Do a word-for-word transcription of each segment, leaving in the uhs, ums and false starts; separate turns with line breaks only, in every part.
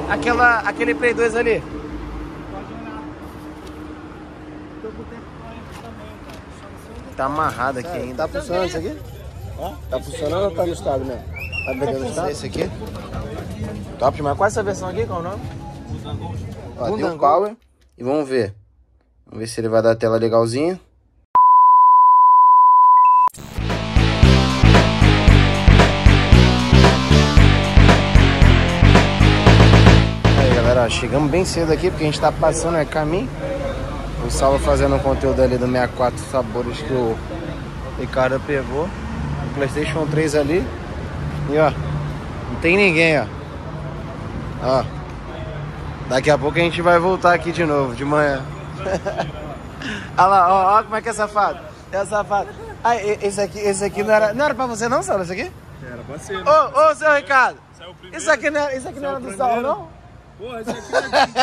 aquela, aquele Play dois ali. Tá amarrado aqui ainda.
Tá funcionando isso aqui? Tá funcionando ou tá no estado mesmo? Tá pegando estado?
Esse aqui? Top demais. Qual é essa versão aqui? Qual é o nome?
Ó, tem o Power.
E vamos ver. Vamos ver se ele vai dar a tela legalzinha. Aí galera, chegamos bem cedo aqui porque a gente tá passando é caminho. O Saulo fazendo o conteúdo ali do sessenta e quatro sabores que o Ricardo pegou. O PlayStation três ali. E ó, não tem ninguém, ó. Ó. Daqui a pouco a gente vai voltar aqui de novo, de manhã. Olha lá, ó, ó como é que é safado. É safado. Ah, esse aqui, esse aqui não era, não era pra você não, Saulo, esse aqui?
Era pra ser.
Ô, ô, seu Ricardo. Isso aqui não era, isso aqui não era do Saulo, não?
Pô, esse aqui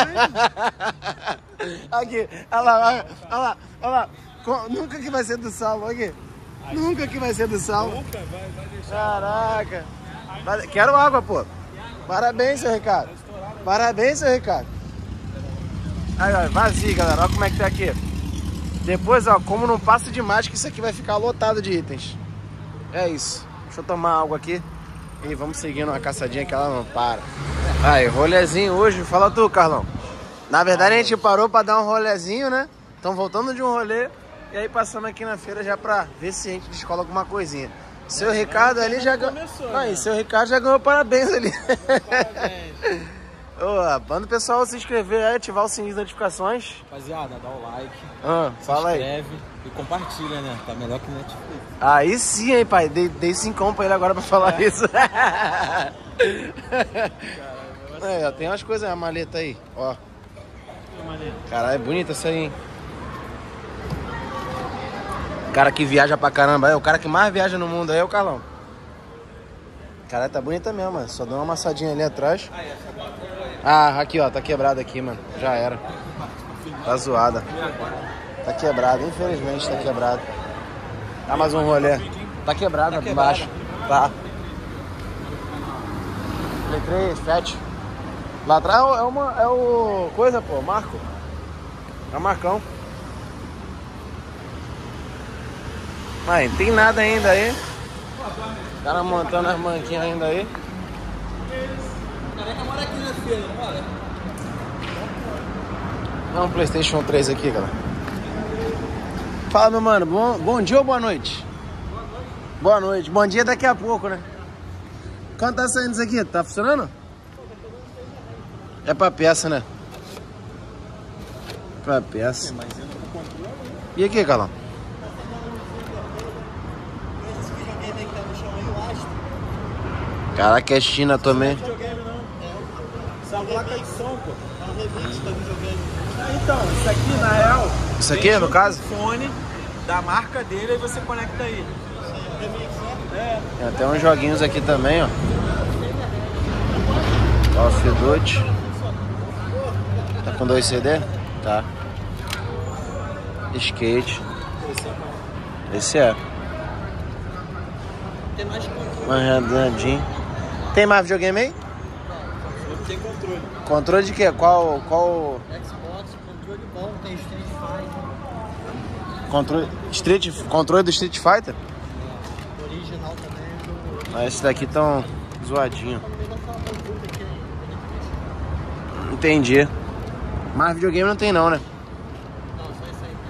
é
aqui, olha lá, olha lá, olha lá. Nunca que vai ser do Saulo, aqui. Nunca que vai ser do Saulo.
Nunca, vai, vai deixar.
Caraca. Quero água, pô. Parabéns, seu Ricardo. Parabéns, seu Ricardo. Aí, ó, vazio, galera. Olha como é que tá aqui. Depois, ó, como não passa de mágica, isso aqui vai ficar lotado de itens. É isso. Deixa eu tomar água aqui. E vamos seguindo uma caçadinha que ela não para. Aí, rolezinho hoje. Fala tu, Carlão. Na verdade, a gente parou pra dar um rolezinho, né? Estamos voltando de um rolê. E aí, passando aqui na feira já pra ver se a gente descola alguma coisinha. Seu Ricardo ali já ganhou. Aí, seu Ricardo já ganhou parabéns ali. Parabéns. Ô, manda o pessoal se inscrever aí, ativar o sininho de notificações.
Rapaziada, dá o like.
Ah, fala aí.
Se inscreve e compartilha, né? Tá melhor que Netflix.
Aí sim, hein, pai. Dei, dei cincão pra ele agora pra falar é. isso. É, ó, tem umas coisas, a maleta aí, ó. Caralho, é bonita essa aí, hein? Cara que viaja pra caramba, é o cara que mais viaja no mundo aí é o Carlão. Caralho, tá bonita mesmo, mano. Só deu uma amassadinha ali atrás. Ah, aqui, ó. Tá quebrada aqui, mano. Já era. Tá zoada. Tá quebrada. Infelizmente tá quebrado. Dá mais um rolê. Tá quebrado aqui embaixo. Tá. Play três, Fat. Lá atrás é uma... É o... Coisa, pô. Marco. É o Marcão. Mas não tem nada ainda aí. O cara montando as manquinhas ainda aí.
Careca mora aqui na feira, não mora?
Dá um PlayStation três aqui, galera. Fala, meu mano. Bom, bom dia ou boa noite? Boa noite. Boa noite. Bom dia daqui a pouco, né? Quanto tá saindo isso aqui? Tá funcionando? É pra peça, né? Pra peça. E aqui, Carlão? Caraca, é China também.
Não é videogame, não. Essa placa de som, pô. É uma revista do videogame. Então, isso aqui, na real...
Isso aqui, no caso?
O fone da marca dele, aí você conecta aí. É.
Tem até uns joguinhos aqui também, ó. Call of Duty. Tá com dois C D? Tá. Skate. Esse é.
Tem mais controle.
Uma redondinha. Tem mais videogame aí?
Não, tem controle.
Controle de quê? Qual... qual...
Xbox, controle bom, tem Street Fighter.
Controle... Street... Controle do Street Fighter?
É. Original também.
Mas esses daqui tão zoadinho. Entendi. Mais videogame não tem não, né?
Não, só isso aí.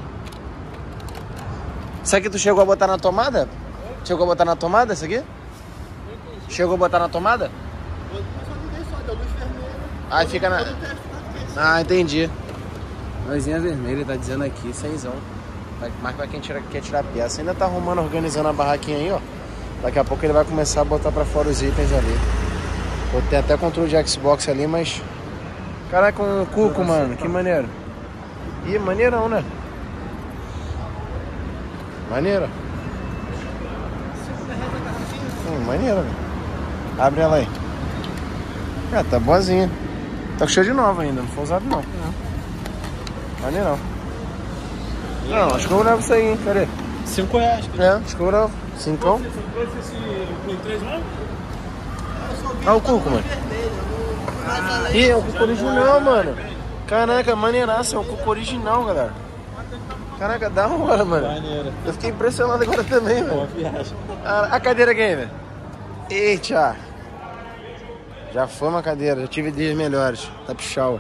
Isso aqui tu chegou a botar na tomada? Chegou a botar na tomada isso aqui? Chegou a botar na tomada?
Eu só liguei só, deu luz vermelha.
Aí fica na... Ah, entendi. Luzinha vermelha, tá dizendo aqui, seisão. Mas pra quem tira, quer tirar peça. Ainda tá arrumando, organizando a barraquinha aí, ó. Daqui a pouco ele vai começar a botar pra fora os itens ali. Eu tenho até controle de Xbox ali, mas... Caraca, com um cuco, mano. Que maneiro. Ih, maneirão, né? Maneiro. Hum, maneiro, velho. Abre ela aí. Ah, tá boazinha. Tá com cheio de nova ainda, não foi usado não. Não. Maneirão. Não, acho que eu levo isso aí, hein? Cadê?
cinco reais.
É, acho que eu levo. Cincão.
Você trouxe esse Play três, não?
Ah, o cuco, mano.
Ah,
Ih, é o coco original, mano. Caraca, maneiraça, é o coco original, galera. Caraca, da hora, mano. Eu fiquei impressionado agora também, mano. A cadeira gamer. Eita. Já foi uma cadeira, já tive dias melhores. Tá puxal.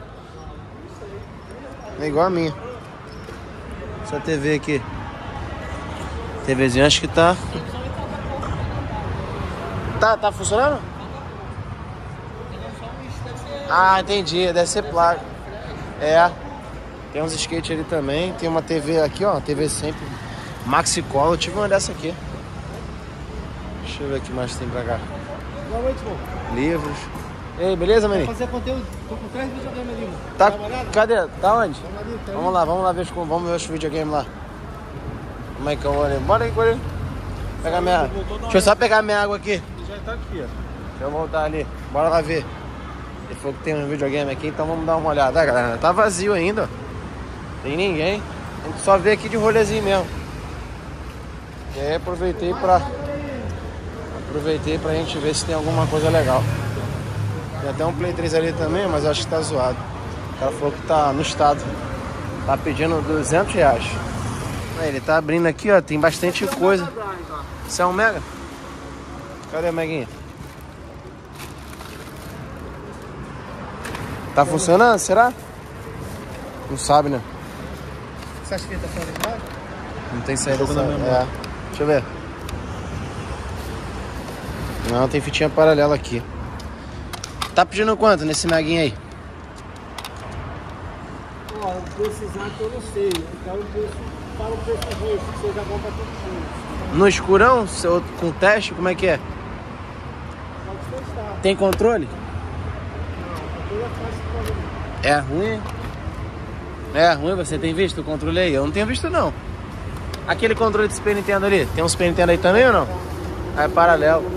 É igual a minha. Essa T V aqui. TVzinha acho que tá... Tá, tá funcionando? Ah, entendi. Deve ser placa. É. Tem uns skates ali também. Tem uma T V aqui, ó. T V sempre. Maxi Cola. Eu tive uma dessa aqui. Deixa eu ver o que mais tem pra cá.
Boa noite, irmão.
Livros. Ei, beleza, maninho?
Fazer conteúdo. Tô com três videogames ali, mano.
Tá, cadê? Tá onde?
Ali, tá
Vamos lá, vamos lá ver os, vamos ver os videogames lá. Como é que eu vou ali? Bora aí, bora aí. Pegar minha... Deixa eu só pegar minha água aqui.
Já tá aqui, ó.
Deixa eu voltar ali. Bora lá ver. Ele falou que tem um videogame aqui, então vamos dar uma olhada. Ah, galera, tá vazio ainda. Tem ninguém. A gente só vê aqui de rolezinho mesmo. E aí aproveitei pra... Aproveitei pra gente ver se tem alguma coisa legal. Tem até um Play três ali também, mas eu acho que tá zoado. O cara falou que tá no estado. Tá pedindo duzentos reais. Aí, ele tá abrindo aqui, ó. Tem bastante coisa. Isso é um Mega? Cadê o Meguinha? Tá funcionando? Será? Não sabe, né?
Você acha que ele tá fora de imagem?
Não tem saída. É. Deixa eu ver. Não, tem fitinha paralela aqui. Tá pedindo quanto nesse Meguinha aí?
Ó, precisar que eu não sei. Eu quero o preço, para o preço justo, que seja bom pra todo mundo.
No escurão? Seu, com teste? Como é que é?
Pode testar.
Tem controle?
Não, toda fácil pra
É ruim? É ruim? Você tem visto o controle aí? Eu não tenho visto, não. Aquele controle de Super Nintendo ali? Tem um Super Nintendo aí também ou não? Ah, é paralelo.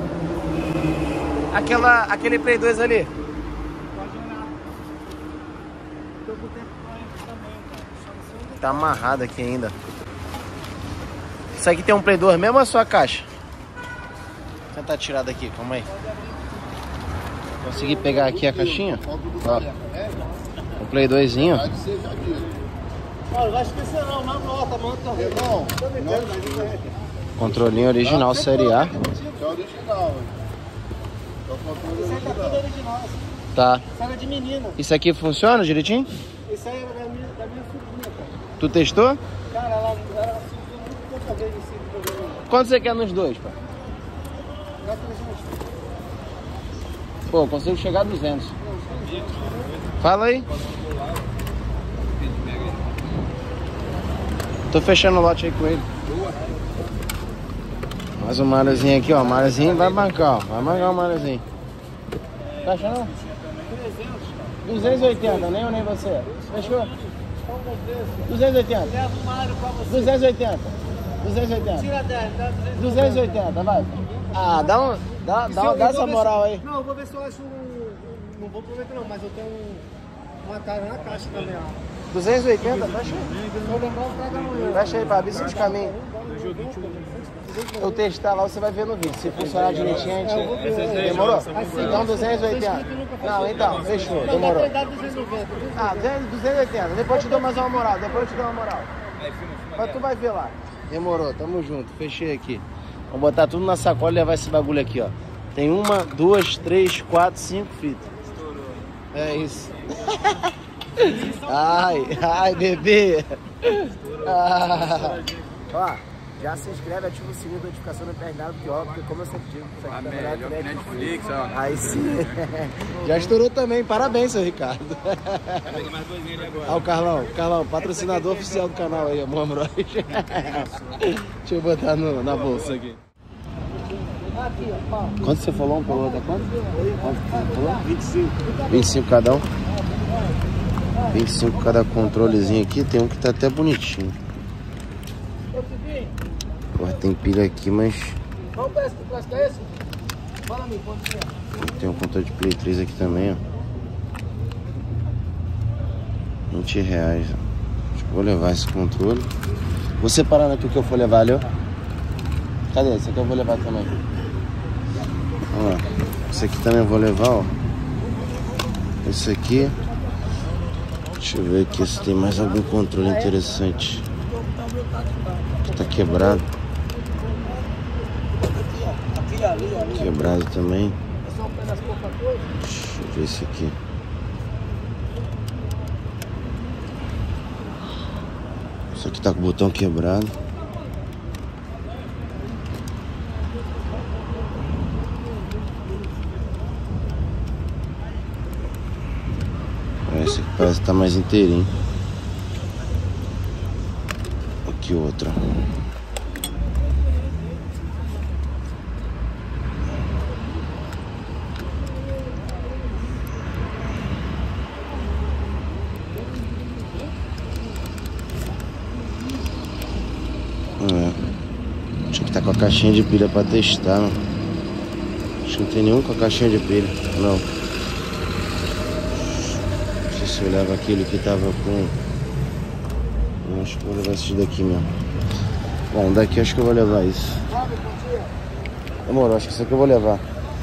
Aquela, aquele Play dois ali?
Pode olhar. Tô com tempo pra ele também, cara.
Tá amarrado aqui ainda. Isso aqui tem um Play dois mesmo ou é só a caixa? Vou tentar tirar daqui, calma aí. Consegui pegar aqui a caixinha. Ó. O Play doisinho.
Olha, não vai esquecer não, não nota, mano. Não, não.
Controlinho original, série A.
É original,
Isso aí tá tudo original.
Tá.
Isso aí é de menina.
Isso aqui funciona direitinho?
Isso aí é da minha, da minha filhinha, cara.
Tu testou?
Cara, ela, ela se usou muito pouca vez nesse programa.
Quanto você quer nos dois, pai?
Gasta trezentos.
Pô, eu consigo chegar a duzentos. Fala aí. Tô fechando o lote aí com ele. Mais um Mariozinho aqui, ó. Mariozinho vai bancar, ó. Vai bancar o Mariozinho. Tá achando? duzentos e oitenta, nem eu nem você. Fechou? duzentos e oitenta.
Leva o Mário pra você.
duzentos e oitenta. duzentos e oitenta.
Tira dez, dá duzentos.
duzentos e oitenta, vai. Ah, dá, um, dá, dá, dá essa moral aí.
Não, eu vou ver se eu acho um... um- Não vou prometer não, mas eu tenho um, uma cara na caixa também, ó.
duzentos e oitenta, fecha aí.
Se eu lembrar, eu trago amanhã.
Fecha aí, Fábio, isso de caminho. Eu testar lá, você vai ver no vídeo. Se funcionar direitinho, a gente... Demorou? Então duzentos e oitenta. Não, então, fechou, demorou. Ah, duzentos e oitenta. Depois eu te dou mais uma moral, depois eu te dou uma moral. Mas tu vai ver lá. Demorou, tamo junto, fechei aqui. Vamos botar tudo na sacola e levar esse bagulho aqui, ó. Tem uma, duas, três, quatro, cinco fitas. É isso. Ai, ai, bebê. Ah. Ó, já se inscreve, ativa o sininho da notificação no P R W, porque, ó, porque como eu sempre digo, isso aqui tá melhor que Netflix, ó. Aí sim. Já estourou também, parabéns, seu Ricardo. Ó, o Carlão, Carlão, patrocinador oficial do canal aí, amor Amoroz. Deixa eu botar no, na bolsa aqui. Quanto você falou um pelo outro? Quanto? Quanto você falou? vinte e cinco. vinte e cinco cada um. vinte e cinco cada controlezinho aqui. Tem um que tá até bonitinho. Porra, tem pilha aqui, mas...
Qual peça que plástico é esse? Fala a mim, quanto é?
Tem um controle de Play três aqui também, ó. vinte reais, ó. Acho que vou levar esse controle. Vou separando aqui o que eu for levar ali, ó. Cadê? Esse aqui eu vou levar também. Vamos lá. Esse aqui também eu vou levar, ó. Esse aqui. Deixa eu ver aqui se tem mais algum controle interessante. Tá quebrado. Quebrado também. Deixa eu ver esse aqui. Isso aqui tá com o botão quebrado. Esse aqui parece que tá mais inteirinho. Aqui outra. É. Tinha que tá com a caixinha de pilha pra testar, mano. Acho que não tem nenhum com a caixinha de pilha. Não. Não sei se eu levo aquele que tava com. Eu acho que vou levar esse daqui mesmo. Bom, daqui acho que eu vou levar isso. Demorou, acho que isso aqui eu vou levar.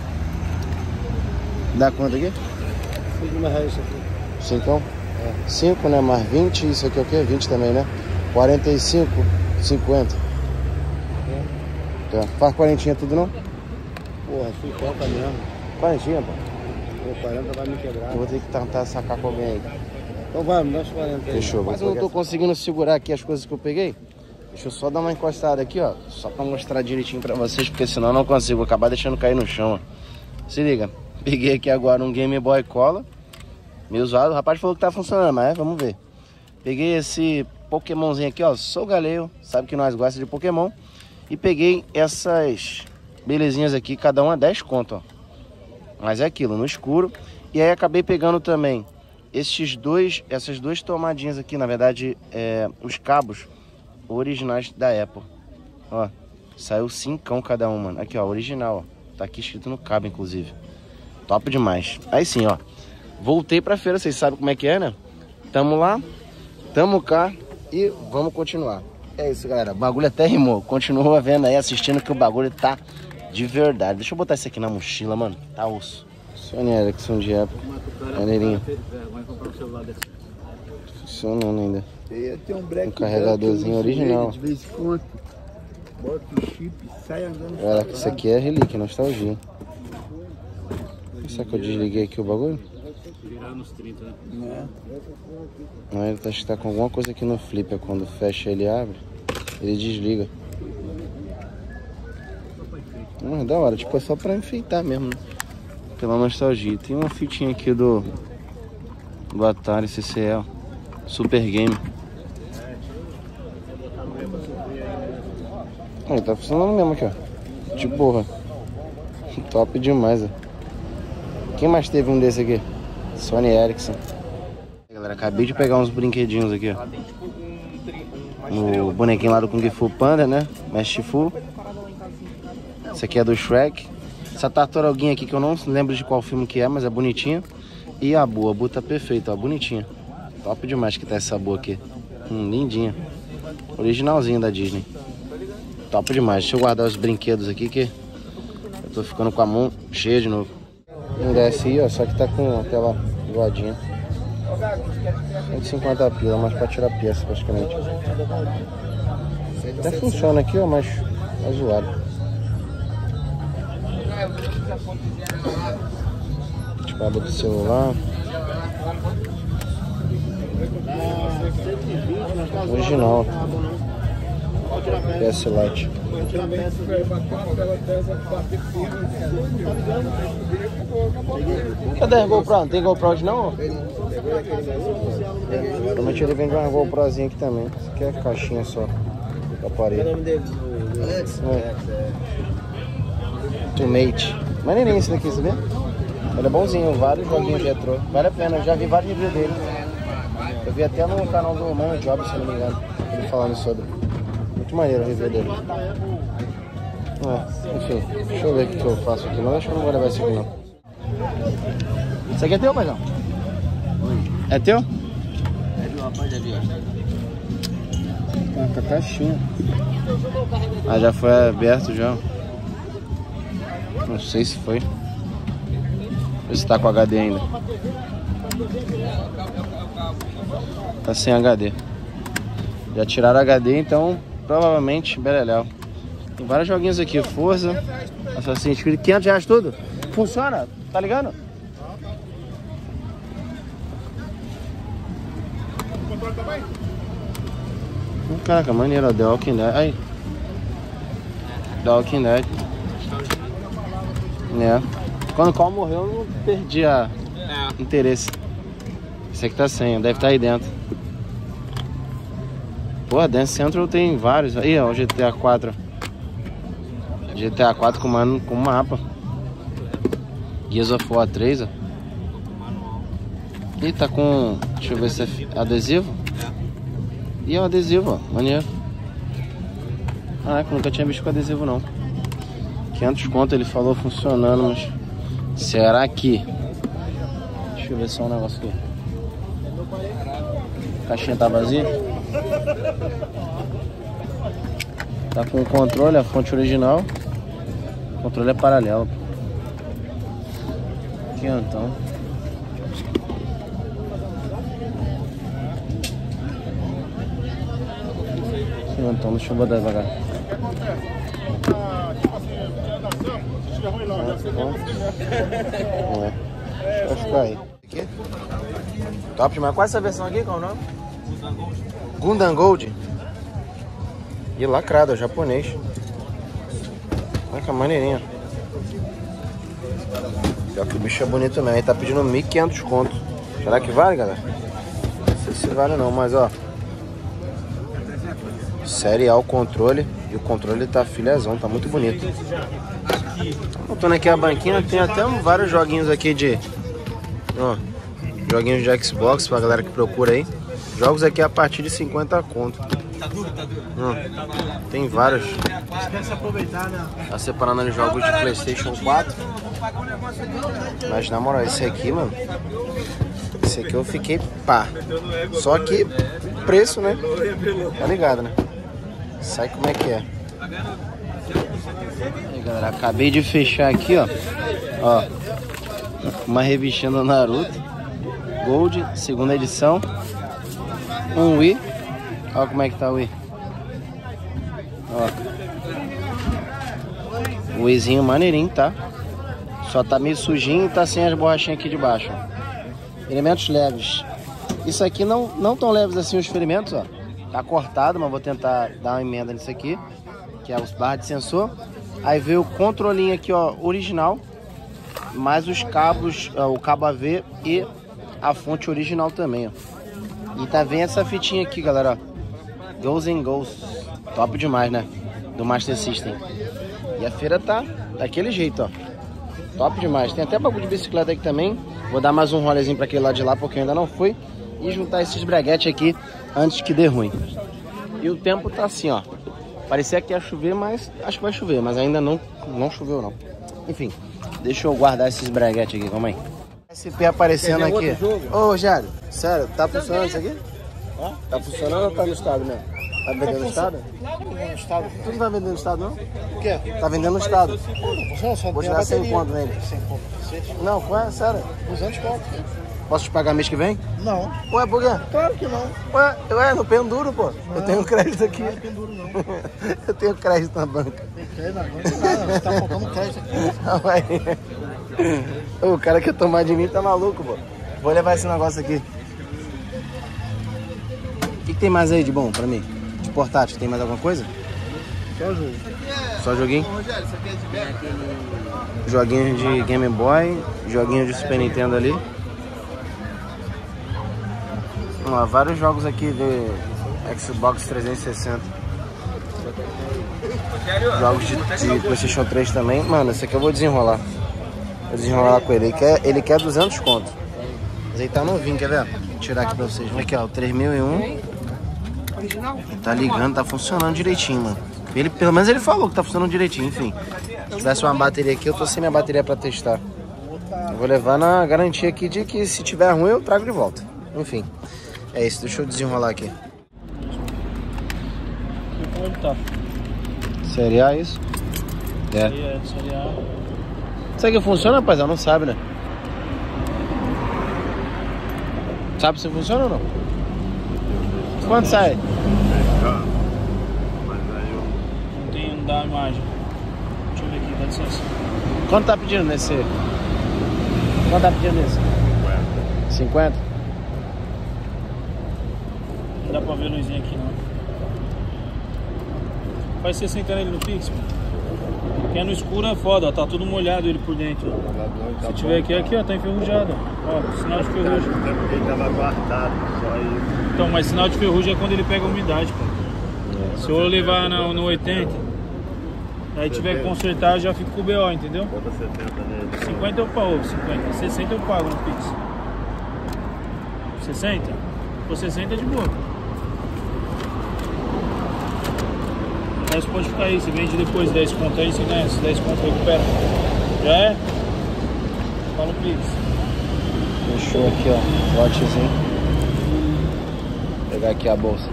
Dá quanto aqui?
cinco reais isso aqui.
Cincão? É. cinco, né? Mais vinte, isso aqui é o quê? vinte também, né? quarenta e cinco, cinquenta. É. Tá. Faz quarentinha tudo não?
Porra, cinquenta mesmo.
Quarentinha, pô.
Pô, quarenta vai me quebrar.
Eu vou ter que tentar sacar com alguém aí.
Então vai, me dá os quarenta aí.
Fechou. Mas eu não tô conseguindo segurar aqui as coisas que eu peguei. Deixa eu só dar uma encostada aqui, ó. Só pra mostrar direitinho pra vocês, porque senão eu não consigo. Vou acabar deixando cair no chão, ó. Se liga. Peguei aqui agora um Game Boy Color. Meio usado. O rapaz falou que tá funcionando, mas é, vamos ver. Peguei esse Pokémonzinho aqui, ó. Sou Galeu. Sabe que nós gostamos de Pokémon. E peguei essas belezinhas aqui. Cada uma dez conto, ó. Mas é aquilo, no escuro. E aí acabei pegando também esses dois, essas duas tomadinhas aqui. Na verdade, é, os cabos originais da Apple. Ó, saiu cincão cada um, mano. Aqui, ó, original, ó. Tá aqui escrito no cabo, inclusive. Top demais. Aí sim, ó. Voltei pra feira, vocês sabem como é que é, né? Tamo lá, tamo cá e vamos continuar. É isso, galera. O bagulho até rimou. Continua vendo aí, assistindo, que o bagulho tá de verdade. Deixa eu botar isso aqui na mochila, mano. Tá osso. Sony Ericsson de Apple. Maneirinho. Funcionando ainda.
Tem um, black
um carregadorzinho original.
De vez em quando, bota o chip e sai andando.
Galera, isso aqui é relíquia, nostalgia. Será que eu desliguei aqui o bagulho?
Virar nos trinta, né?
Não.
Não, ele acho que tá com alguma coisa aqui no flipper. Quando fecha ele abre, ele desliga. Não, é da hora, tipo, é só pra enfeitar mesmo, né? Pela nostalgia. Tem uma fitinha aqui do do Atari C C L Super Game. Aí, tá funcionando mesmo aqui, ó. De boa. Top demais, ó. Quem mais teve um desse aqui? Sony Ericsson. Galera, acabei de pegar uns brinquedinhos aqui, ó. O bonequinho lá do Kung Fu Panda, né? Mestre Fu. Esse aqui é do Shrek. Essa tartaruguinha aqui que eu não lembro de qual filme que é, mas é bonitinha. E a Bu, a Bu tá perfeita, ó, bonitinha. Top demais que tá essa Bu aqui. Hum, lindinha. Originalzinho da Disney. Top demais. Deixa eu guardar os brinquedos aqui que eu tô ficando com a mão cheia de novo. Um desse aí, ó, só que tá com a tela zoadinha. cento e cinquenta pila, mas pra tirar peça praticamente. Até funciona aqui, ó, mas é zoado. Espada do celular. Original. P S Lite. Cadê a GoPro? Não tem GoPro hoje não? Provavelmente ele vende uma GoProzinha aqui também. Isso aqui é caixinha só do aparelho. Qual é o nome dele? É. Tomate. Maneirinho esse daqui, sabia? Ele é bonzinho, vários joguinhos retrô. Vale a pena, eu já vi vários reviews dele. Eu vi até no canal do Mano Job, se não me engano, ele falando sobre. Muito maneiro o review dele. É, enfim, deixa eu ver o que eu faço aqui. Não, acho que eu não vou levar esse aqui não. Isso aqui é teu, paizão? É teu? É do rapaz ali, ó. Ah, tá caixinha. Ah, já foi aberto já. Não sei se foi. ver se tá com H D ainda. Tá sem H D. Já tiraram H D, então provavelmente beleléu. Tem vários joguinhos aqui, Forza, Assassin's Creed, quinhentos reais tudo. Funciona, tá ligando? Caraca, maneiro, ó, The Walking Dead. Aí. The Walking Dead. É. Quando o Cal morreu, eu não perdi a é. interesse. Esse aqui tá sem, deve estar tá aí dentro. Pô, Dance Central tem vários. Aí, ó, o G T A quatro. G T A quatro com, man, com mapa. Gears of War três, ó. Ih, tá com... Deixa eu ver se é adesivo. E é um adesivo, ó, maneiro. Caraca, nunca tinha visto com adesivo não. quinhentos conto ele falou funcionando, mas... Será que... Deixa eu ver só um negócio aqui. A caixinha tá vazia. Tá com o controle, a fonte original. O controle é paralelo. Aqui, então. Então, deixa eu botar devagar. É. Deixa eu ficar aí. Aqui. Top demais. Qual é essa versão aqui? Qual é o nome? Gundam Gold. E lacrado, é japonês. Olha que maneirinha. Pior que o bicho é bonito mesmo. Ele tá pedindo mil e quinhentos conto. Será que vale, galera? Não sei se vale não, mas ó. Série A o controle. E o controle tá filezão, tá muito bonito. Voltando aqui a banquinha, tem até vários joguinhos aqui de... Ó, joguinhos de Xbox pra galera que procura aí. Jogos aqui a partir de cinquenta conto. Tá duro, tá duro. Ó, tem vários. Tá separando ali jogos de PlayStation quatro. Mas na moral, esse aqui, mano. Esse aqui eu fiquei pá. Só que preço, né? Tá ligado, né? Sai como é que é. Aí, galera, acabei de fechar aqui, ó. Ó, uma revistinha do Naruto Gold, segunda edição. Um Wii. Olha como é que tá o Wii. Ó, o Wiizinho maneirinho, tá? Só tá meio sujinho e tá sem as borrachinhas aqui de baixo, ó. Elementos leves. Isso aqui não, não tão leves assim os ferimentos, ó. Tá cortado, mas vou tentar dar uma emenda nisso aqui, que é os barras de sensor. Aí veio o controlinho aqui, ó, original, mais os cabos, ó, o cabo A V e a fonte original também, ó. E tá vendo essa fitinha aqui, galera, ó. Goes and Goes. Top demais, né? Do Master System. E a feira tá daquele jeito, ó. Top demais. Tem até bagulho de bicicleta aqui também. Vou dar mais um rolezinho pra aquele lado de lá, porque eu ainda não fui. E juntar esses breguetes aqui antes que dê ruim. E o tempo tá assim, ó. Parecia que ia chover, mas acho que vai chover. Mas ainda não, não choveu, não. Enfim, deixa eu guardar esses breguetes aqui, calma aí. S P aparecendo aqui. Ô, Rogério, sério, tá funcionando isso aqui?
Hã? Tá funcionando ou tá no estado mesmo?
Tá vendendo no estado?
Não, não vendendo no estado.
Tu não tá vendendo no estado, não?
O quê?
Tá vendendo no estado.
Não, só
Vou te dar cem conto nele.
cem conto.
Não, qual é? Sério?
duzentos conto.
Posso te pagar mês que vem?
Não.
Ué, por quê?
Claro que não.
Ué, ué, no penduro, pô. Não. Eu tenho crédito aqui.
Não é penduro, não.
Eu tenho crédito na banca.
Tem crédito na banca? Não, você tá faltando crédito aqui.
Ué. O cara que tomar de mim tá maluco, pô. Vou levar esse negócio aqui. O que, que tem mais aí de bom pra mim? De portátil, tem mais alguma coisa?
Só jogo.
Só joguinho? Joguinho de Game Boy, joguinho de Super Nintendo ali. Ó, vários jogos aqui de Xbox trezentos e sessenta. Jogos de, de PlayStation três também. Mano, esse aqui eu vou desenrolar. Vou desenrolar com ele. Ele quer, ele quer duzentos conto. Mas aí tá novinho, quer ver? Vou tirar aqui pra vocês. Aqui, ó, o três mil e um. Tá ligando, tá funcionando direitinho, mano. Ele, pelo menos ele falou que tá funcionando direitinho, enfim. Se tivesse uma bateria aqui, eu tô sem minha bateria pra testar. Eu vou levar na garantia aqui de que se tiver ruim, eu trago de volta. Enfim, é isso. Deixa eu desenrolar aqui.
Onde tá?
Série A, isso? É.
É, série A.
Isso aqui funciona, rapaziada? Não sabe, né? Sabe se funciona ou não? Quanto sai?
Mas aí eu... Não tem, não dá a imagem. Deixa eu ver aqui, dá licença.
Quanto tá pedindo nesse? Quanto tá pedindo nesse? cinquenta. cinquenta?
Não dá pra ver a luzinha aqui não. Faz sessenta nele no Pix, mano. Porque é no escuro é foda, ó, tá tudo molhado ele por dentro. Ó. Se tiver aqui, aqui ó, tá enferrujado. Ó, sinal de ferrugem.
É porque ele tava guardado, só isso.
Então, mas sinal de ferrugem é quando ele pega a umidade, pô. Se eu levar no, no oitenta, aí tiver que consertar, eu já fico com o B O, entendeu?
Bota setenta nele.
cinquenta eu pago, cinquenta. sessenta eu pago no Pix. sessenta? Por sessenta é de boa. O resto pode ficar aí, você vende depois dez conto aí, você ganha, dez conto recupera. Já é? Fala o Pix.
Fechou aqui, ó. Lotezinho. Vou pegar aqui a bolsa.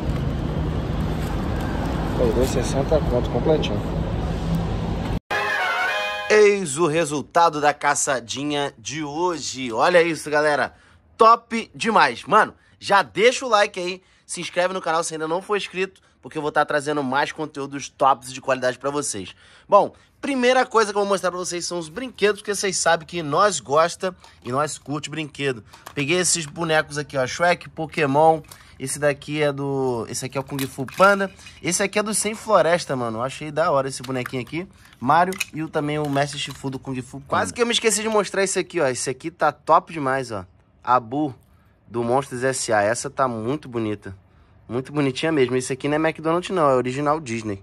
Foi dois e sessenta conto completinho. Eis o resultado da caçadinha de hoje. Olha isso, galera. Top demais. Mano, já deixa o like aí. Se inscreve no canal se ainda não for inscrito, porque eu vou estar trazendo mais conteúdos tops de qualidade pra vocês. Bom, primeira coisa que eu vou mostrar pra vocês são os brinquedos, porque vocês sabem que nós gosta e nós curte brinquedo. Peguei esses bonecos aqui, ó, Shrek, Pokémon. Esse daqui é do... Esse aqui é o Kung Fu Panda. Esse aqui é do Sem Floresta, mano. Eu achei da hora esse bonequinho aqui. Mario e o, também o Mestre Shifu do Kung Fu Panda. Quase que eu me esqueci de mostrar esse aqui, ó. Esse aqui tá top demais, ó. A Boo do Monstros S A. Essa tá muito bonita. Muito bonitinha mesmo. Esse aqui não é McDonald's não, é original Disney.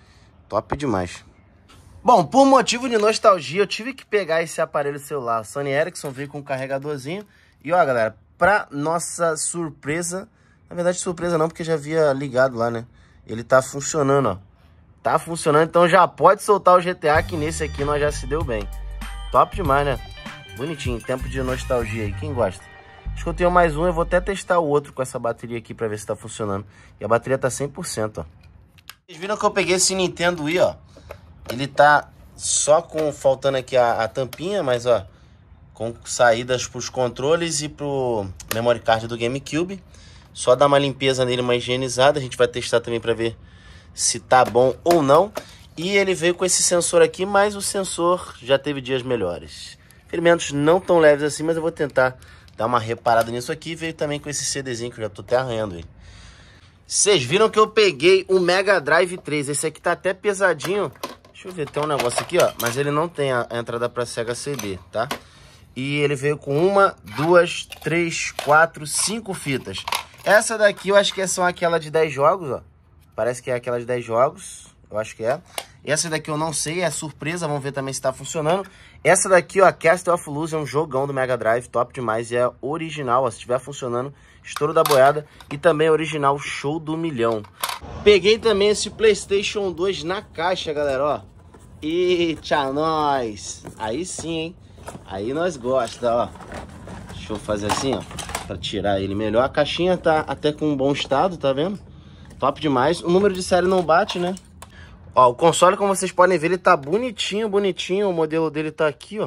Top demais. Bom, por motivo de nostalgia, eu tive que pegar esse aparelho celular. Sony Ericsson veio com um carregadorzinho. E ó, galera, pra nossa surpresa... Na verdade, surpresa não, porque já havia ligado lá, né? Ele tá funcionando, ó. Tá funcionando, então já pode soltar o G T A, que nesse aqui nós já se deu bem. Top demais, né? Bonitinho, tempo de nostalgia aí. Quem gosta? Acho que eu tenho mais um, eu vou até testar o outro com essa bateria aqui pra ver se tá funcionando. E a bateria tá cem por cento, ó. Vocês viram que eu peguei esse Nintendo Wii, ó. Ele tá só com, faltando aqui a, a tampinha, mas ó, com saídas pros controles e pro memory card do GameCube. Só dar uma limpeza nele, uma higienizada. A gente vai testar também pra ver se tá bom ou não. E ele veio com esse sensor aqui, mas o sensor já teve dias melhores. Ferimentos não tão leves assim, mas eu vou tentar dar uma reparada nisso aqui. Veio também com esse CDzinho que eu já tô até arranhando ele. Vocês viram que eu peguei o Mega Drive três. Esse aqui tá até pesadinho. Deixa eu ver, tem um negócio aqui, ó. Mas ele não tem a entrada pra Sega C D, tá? E ele veio com uma, duas, três, quatro, cinco fitas. Essa daqui eu acho que são aquela de dez jogos, ó. Parece que é aquela de dez jogos. Eu acho que é. Essa daqui eu não sei, é surpresa. Vamos ver também se tá funcionando. Essa daqui, ó, Castle of Illusion, é um jogão do Mega Drive. Top demais. E é original, ó. Se estiver funcionando, estouro da boiada. E também é original, show do milhão. Peguei também esse PlayStation dois na caixa, galera, ó. Eita, nós. Aí sim, hein. Aí nós gosta, ó. Deixa eu fazer assim, ó, pra tirar ele melhor. A caixinha tá até com um bom estado, tá vendo? Top demais. O número de série não bate, né? Ó, o console, como vocês podem ver, ele tá bonitinho, bonitinho. O modelo dele tá aqui, ó.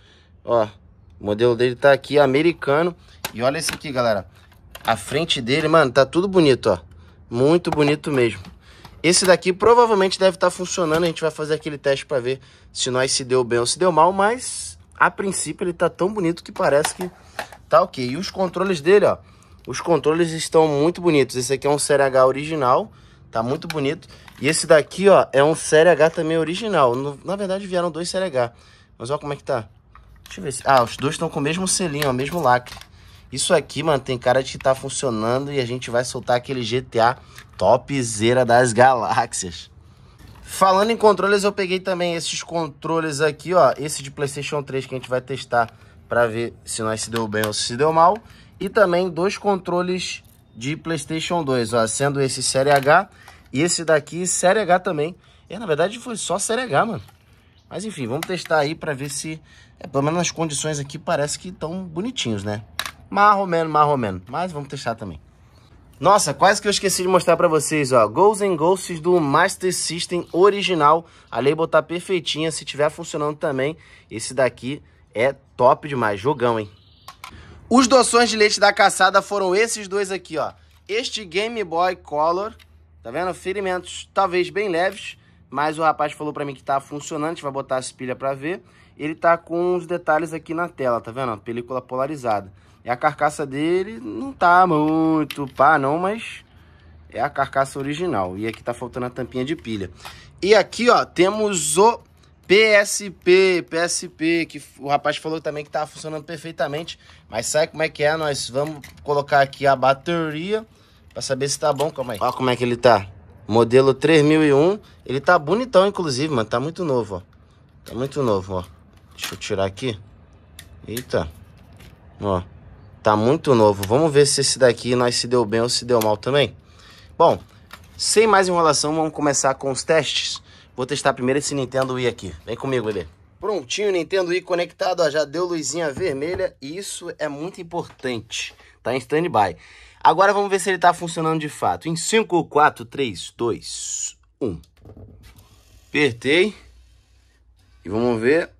Ó, o modelo dele tá aqui, americano. E olha esse aqui, galera. A frente dele, mano, tá tudo bonito, ó. Muito bonito mesmo. Esse daqui provavelmente deve estar funcionando. A gente vai fazer aquele teste pra ver se nós se deu bem ou se deu mal. Mas, a princípio, ele tá tão bonito que parece que tá ok. E os controles dele, ó. Os controles estão muito bonitos. Esse aqui é um Série H original. Tá muito bonito. E esse daqui, ó, é um Série H também original. No, na verdade, vieram dois Série H. Mas olha como é que tá. Deixa eu ver se... Ah, os dois estão com o mesmo selinho, ó, o mesmo lacre. Isso aqui, mano, tem cara de que tá funcionando. E a gente vai soltar aquele G T A topzera das galáxias. Falando em controles, eu peguei também esses controles aqui, ó. Esse de PlayStation três que a gente vai testar pra ver se nós se deu bem ou se deu mal. E também dois controles de PlayStation dois, ó. Sendo esse Série H e esse daqui Série H também. E na verdade foi só Série H, mano. Mas enfim, vamos testar aí pra ver se... É, pelo menos nas condições aqui parece que estão bonitinhos, né? Mais ou menos, mais ou menos. Mas vamos testar também. Nossa, quase que eu esqueci de mostrar pra vocês, ó. Ghosts and Ghosts do Master System original. A label tá perfeitinha. Se tiver funcionando também, esse daqui é top demais. Jogão, hein? Os doções de leite da caçada foram esses dois aqui, ó. Este Game Boy Color, tá vendo? Ferimentos talvez bem leves, mas o rapaz falou pra mim que tá funcionando. A gente vai botar as pilhas pra ver. Ele tá com os detalhes aqui na tela, tá vendo? Película polarizada. E a carcaça dele não tá muito pá não, mas é a carcaça original. E aqui tá faltando a tampinha de pilha. E aqui, ó, temos o P S P, P S P, que o rapaz falou também que tava funcionando perfeitamente. Mas sabe como é que é? Nós vamos colocar aqui a bateria pra saber se tá bom. Calma aí. Olha como é que ele tá. Modelo três mil e um. Ele tá bonitão, inclusive, mano. Tá muito novo, ó. Tá muito novo, ó. Deixa eu tirar aqui. Eita. Ó. Tá muito novo. Vamos ver se esse daqui nós se deu bem ou se deu mal também. Bom, sem mais enrolação, vamos começar com os testes. Vou testar primeiro esse Nintendo Wii aqui. Vem comigo, bebê. Prontinho, Nintendo Wii conectado, ó. Já deu luzinha vermelha e isso é muito importante. Tá em stand-by. Agora vamos ver se ele tá funcionando de fato. Em cinco, quatro, três, dois, um. Apertei. E vamos ver.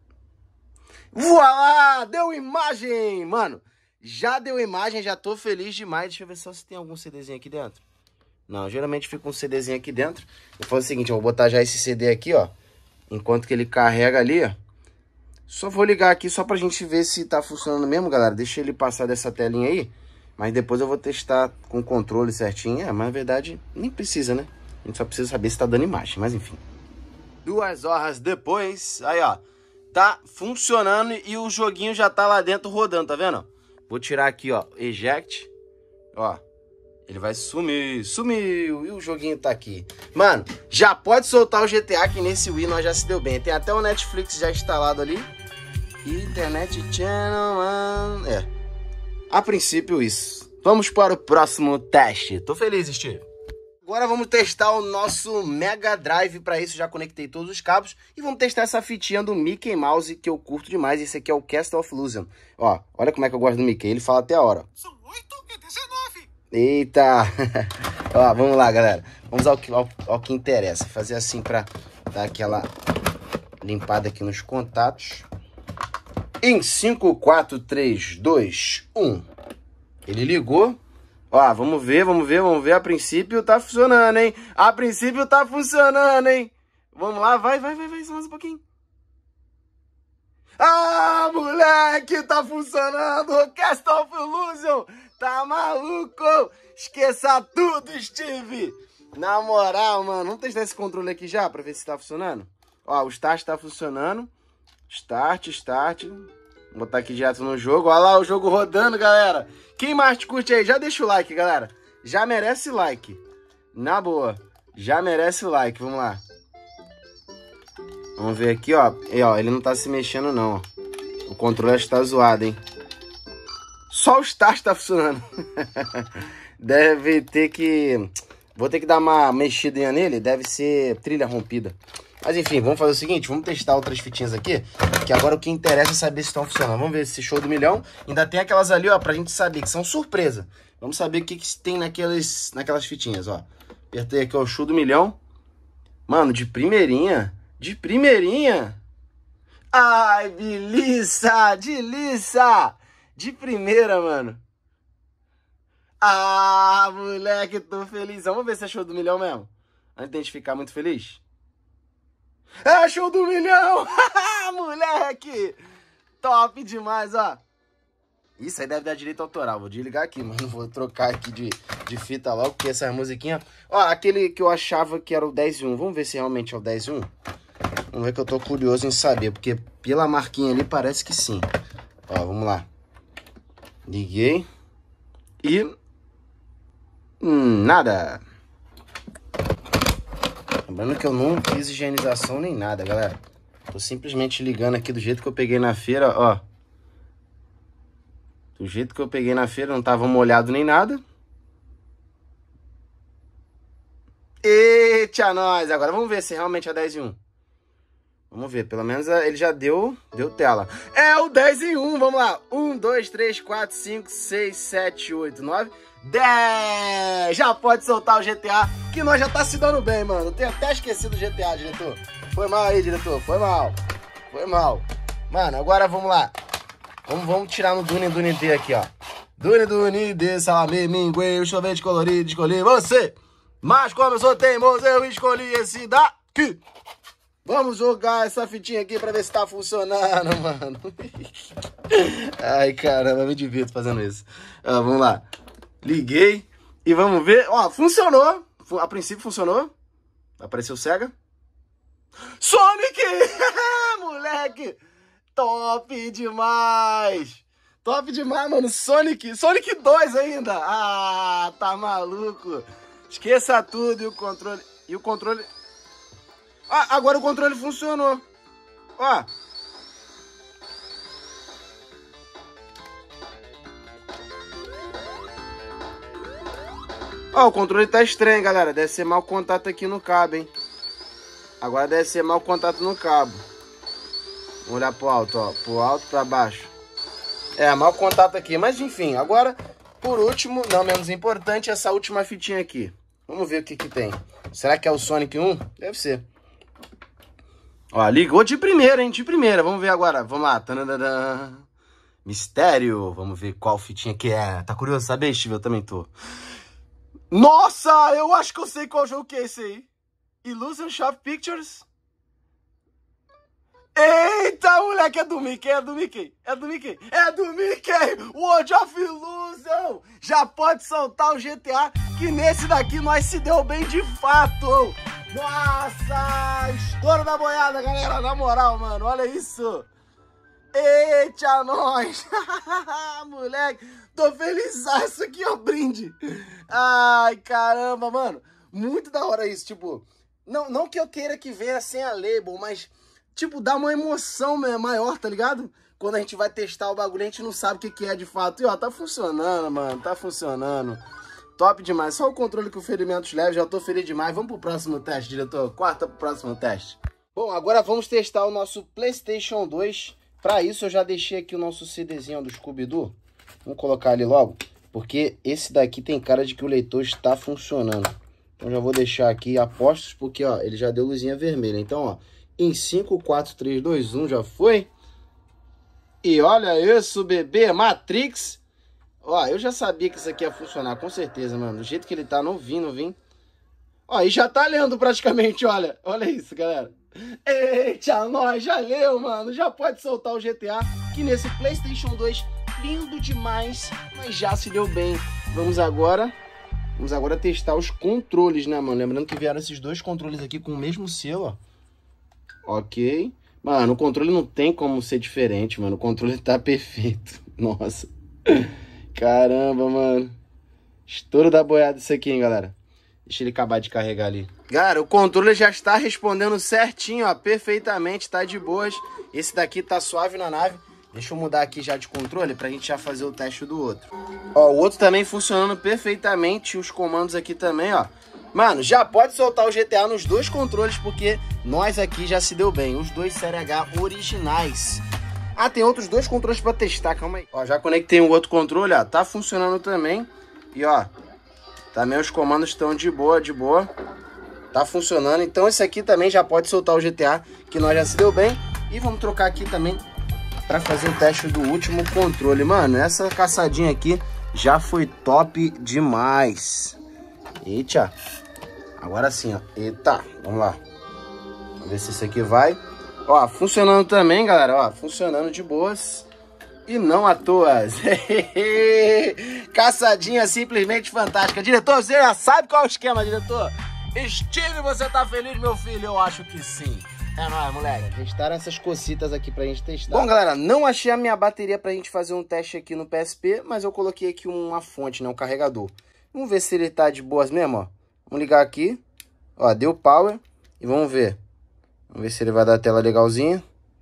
Voilá! Deu imagem! Mano, já deu imagem, já tô feliz demais. Deixa eu ver só se tem algum CDzinho aqui dentro. Não, geralmente fica um CDzinho aqui dentro. Eu vou fazer o seguinte, eu vou botar já esse C D aqui, ó. Enquanto que ele carrega ali, ó. Só vou ligar aqui só pra gente ver se tá funcionando mesmo, galera. Deixa ele passar dessa telinha aí. Mas depois eu vou testar com o controle certinho. É, mas na verdade nem precisa, né? A gente só precisa saber se tá dando imagem, mas enfim. Duas horas depois, aí ó. Tá funcionando e o joguinho já tá lá dentro rodando, tá vendo? Vou tirar aqui, ó, eject. Ó. Ele vai sumir, sumiu, e o joguinho tá aqui. Mano, já pode soltar o G T A, que nesse Wii nós já se deu bem. Tem até o Netflix já instalado ali. Internet Channel, mano. É, a princípio isso. Vamos para o próximo teste. Tô feliz, Steve. Agora vamos testar o nosso Mega Drive. Para isso já conectei todos os cabos. E vamos testar essa fitinha do Mickey Mouse, que eu curto demais. Esse aqui é o Castle of Illusion. Ó, olha como é que eu gosto do Mickey. Ele fala até a hora. São oito e dezenove. Eita! Ó, vamos lá, galera. Vamos ao que, ao, ao que interessa. Fazer assim pra dar aquela limpada aqui nos contatos. Em cinco, quatro, três, dois, um. Ele ligou. Ó, vamos ver, vamos ver, vamos ver. A princípio tá funcionando, hein? A princípio tá funcionando, hein? Vamos lá, vai, vai, vai, vai. Só mais um pouquinho. Ah, moleque, tá funcionando. O Castle of Illusion. Tá maluco? Esqueça tudo, Steve. Na moral, mano. Vamos testar esse controle aqui já pra ver se tá funcionando. Ó, o start tá funcionando. Start, start. Vou botar aqui direto no jogo. Olha lá o jogo rodando, galera. Quem mais curte aí? Já deixa o like, galera. Já merece like. Na boa. Já merece o like. Vamos lá. Vamos ver aqui, ó. E, ó, ele não tá se mexendo, não. Ó. O controle está zoado, hein. Só o start tá funcionando. Deve ter que... Vou ter que dar uma mexidinha nele. Deve ser trilha rompida. Mas enfim, vamos fazer o seguinte. Vamos testar outras fitinhas aqui. Que agora o que interessa é saber se estão funcionando. Vamos ver esse show do milhão. Ainda tem aquelas ali, ó, pra gente saber que são surpresa. Vamos saber o que, que tem naquelas, naquelas fitinhas, ó. Apertei aqui, ó, o show do milhão. Mano, de primeirinha. De primeirinha. Ai, delícia, delícia. De primeira, mano. Ah, moleque, tô feliz. Vamos ver se é show do milhão mesmo. Antes de a gente ficar muito feliz. É show do milhão. Moleque. Top demais, ó. Isso aí deve dar direito autoral. Vou desligar aqui, mano. Vou trocar aqui de, de fita logo, porque essa musiquinha... Ó, aquele que eu achava que era o dez e um. Vamos ver se realmente é o dez e um. Vamos ver que eu tô curioso em saber, porque pela marquinha ali parece que sim. Ó, vamos lá. Liguei. E... Hum, nada. Lembrando que eu não fiz higienização nem nada, galera. Tô simplesmente ligando aqui do jeito que eu peguei na feira, ó. Do jeito que eu peguei na feira, não tava molhado nem nada. Eita, nós! Agora vamos ver se realmente é dez e um. Vamos ver, pelo menos ele já deu, deu tela. É o dez e um, vamos lá. um, dois, três, quatro, cinco, seis, sete, oito, nove, dez! Já pode soltar o G T A, que nós já tá se dando bem, mano. Eu tenho até esquecido o G T A, diretor. Foi mal aí, diretor, foi mal. Foi mal. Mano, agora vamos lá. Vamos, vamos tirar no Dune Dune D aqui, ó. Dune Dune D, salame, minguei, o sorvete colorido, escolhi você. Mas como eu sou teimoso, eu escolhi esse daqui. Vamos jogar essa fitinha aqui pra ver se tá funcionando, mano. Ai, caramba, eu me divirto fazendo isso. Ó, vamos lá. Liguei e vamos ver. Ó, funcionou. A princípio funcionou. Apareceu cega. Sonic! Moleque! Top demais! Top demais, mano. Sonic. Sonic dois ainda. Ah, tá maluco. Esqueça tudo e o controle... E o controle... Ah, agora o controle funcionou. Ó. Ó, o controle tá estranho, galera. Deve ser mau contato aqui no cabo, hein. Agora deve ser mau contato no cabo. Vamos olhar pro alto, ó. Pro alto, pra baixo. É, mau contato aqui. Mas enfim, agora, por último, não menos importante, essa última fitinha aqui. Vamos ver o que que tem. Será que é o Sonic um? Deve ser. Ó, ligou de primeira, hein? De primeira. Vamos ver agora. Vamos lá. Tanadana. Mistério. Vamos ver qual fitinha que é. Tá curioso saber, Steve? Eu também tô. Nossa, eu acho que eu sei qual jogo que é esse aí. Illusion Shop Pictures. Eita, moleque, é do Mickey, é do Mickey, é do Mickey, é do Mickey, World of Illusion. Já pode soltar o G T A, que nesse daqui nós se deu bem de fato. Nossa, estouro da boiada, galera, na moral, mano, olha isso. Eita, nós. Moleque, tô felizaço aqui, ó, brinde. Ai, caramba, mano, muito da hora isso, tipo, não, não que eu queira que venha sem a label, mas... Tipo, dá uma emoção maior, tá ligado? Quando a gente vai testar o bagulho, a gente não sabe o que que é de fato. E ó, tá funcionando, mano, tá funcionando. Top demais. Só o controle com ferimentos leves, já tô feliz demais. Vamos pro próximo teste, diretor. Quarta pro próximo teste. Bom, agora vamos testar o nosso PlayStation dois. Pra isso, eu já deixei aqui o nosso CDzinho do Scooby-Doo. Vamos colocar ali logo, porque esse daqui tem cara de que o leitor está funcionando. Então já vou deixar aqui apostos, porque ó, ele já deu luzinha vermelha. Então, ó, em cinco, quatro, três, dois, um, já foi. E olha isso, bebê, Matrix. Ó, eu já sabia que isso aqui ia funcionar, com certeza, mano. Do jeito que ele tá, novinho, novinho. Ó, e já tá lendo praticamente, olha. Olha isso, galera. Eita, nós, já leu, mano. Já pode soltar o G T A, que nesse PlayStation dois, lindo demais, mas já se deu bem. Vamos agora... Vamos agora testar os controles, né, mano? Lembrando que vieram esses dois controles aqui com o mesmo selo, ó. Ok. Mano, o controle não tem como ser diferente, mano. O controle tá perfeito. Nossa. Caramba, mano. Estouro da boiada isso aqui, hein, galera. Deixa ele acabar de carregar ali. Galera, o controle já está respondendo certinho, ó. Perfeitamente, tá de boas. Esse daqui tá suave na nave. Deixa eu mudar aqui já de controle pra gente já fazer o teste do outro. Ó, o outro também funcionando perfeitamente. Os comandos aqui também, ó. Mano, já pode soltar o G T A nos dois controles, porque nós aqui já se deu bem. Os dois Série H originais. Ah, tem outros dois controles pra testar, calma aí. Ó, já conectei o outro controle, ó. Tá funcionando também. E, ó, também os comandos estão de boa, de boa. Tá funcionando. Então esse aqui também já pode soltar o G T A, que nós já se deu bem. E vamos trocar aqui também pra fazer o teste do último controle. Mano, essa caçadinha aqui já foi top demais. Eita. Agora sim, ó. Eita, vamos lá. Vamos ver se isso aqui vai. Ó, funcionando também, galera. Ó, funcionando de boas. E não à toa. Caçadinha simplesmente fantástica. Diretor, você já sabe qual é o esquema, diretor? Steve, você tá feliz, meu filho? Eu acho que sim. É nóis, moleque. Testaram essas cocitas aqui pra gente testar. Bom, galera, não achei a minha bateria pra gente fazer um teste aqui no P S P, mas eu coloquei aqui uma fonte, né? Um carregador. Vamos ver se ele tá de boas mesmo, ó. Vamos ligar aqui. Ó, deu power. E vamos ver. Vamos ver se ele vai dar a tela legalzinha.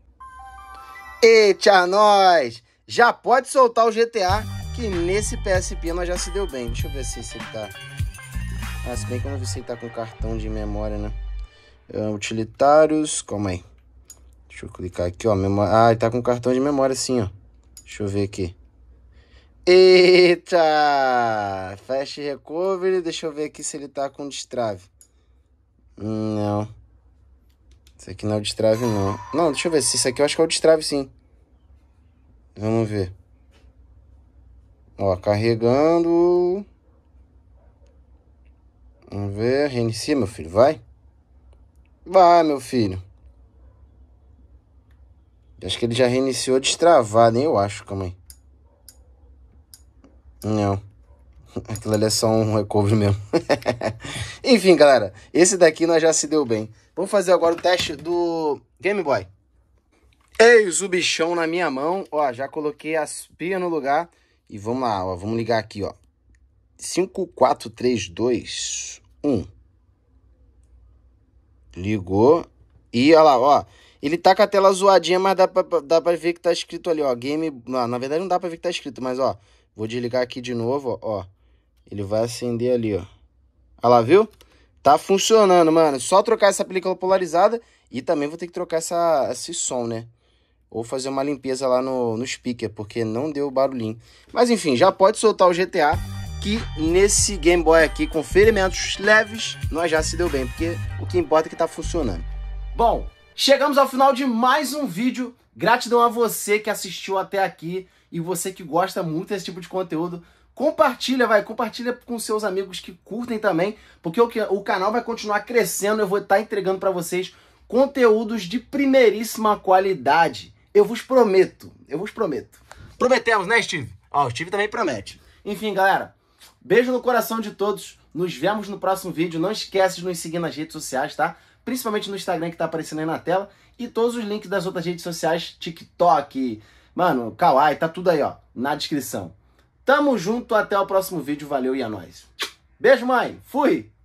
Eita, nós! Já pode soltar o G T A, que nesse P S P nós já se deu bem. Deixa eu ver se ele tá... Ah, se bem que eu não vi se ele tá com cartão de memória, né? Uh, utilitários... Calma aí. Deixa eu clicar aqui, ó. Memória... Ah, ele tá com cartão de memória sim, ó. Deixa eu ver aqui. Eita! Fast Recovery. Deixa eu ver aqui se ele tá com destrave. Hum, não. Isso aqui não é o destrave, não. Não, deixa eu ver se isso aqui eu acho que é o destrave, sim. Vamos ver. Ó, carregando. Vamos ver. Reinicia, meu filho. Vai. Vai, meu filho. Acho que ele já reiniciou destravado, hein? Eu acho. Calma aí. Não. Aquilo ali é só um recovery mesmo. Enfim, galera. Esse daqui nós já se deu bem. Vamos fazer agora o teste do Game Boy. Eis o bichão na minha mão. Ó, já coloquei as pias no lugar. E vamos lá, ó. Vamos ligar aqui, ó. cinco, quatro, três, dois, um. Ligou. E olha lá, ó. Ele tá com a tela zoadinha, mas dá pra, dá pra ver que tá escrito ali, ó. Game... Não, na verdade não dá pra ver que tá escrito, mas ó. Vou desligar aqui de novo, ó. Ele vai acender ali, ó. Olha lá, viu? Tá funcionando, mano. Só trocar essa película polarizada. E também vou ter que trocar essa, esse som, né? Ou fazer uma limpeza lá no, no speaker, porque não deu barulhinho. Mas enfim, já pode soltar o G T A, que nesse Game Boy aqui, com ferimentos leves, nós já se deu bem, porque o que importa é que tá funcionando. Bom, chegamos ao final de mais um vídeo. Gratidão a você que assistiu até aqui e você que gosta muito desse tipo de conteúdo. Compartilha, vai, compartilha com seus amigos que curtem também, porque o, o canal vai continuar crescendo. Eu vou estar entregando para vocês conteúdos de primeiríssima qualidade. Eu vos prometo, eu vos prometo. Prometemos, né, Steve? Ó, o Steve também promete. Enfim, galera, beijo no coração de todos. Nos vemos no próximo vídeo. Não esquece de nos seguir nas redes sociais, tá? Principalmente no Instagram que tá aparecendo aí na tela. E todos os links das outras redes sociais, TikTok, mano, Kawaii, tá tudo aí, ó, na descrição. Tamo junto, até o próximo vídeo. Valeu e é nóis. Beijo, mãe. Fui!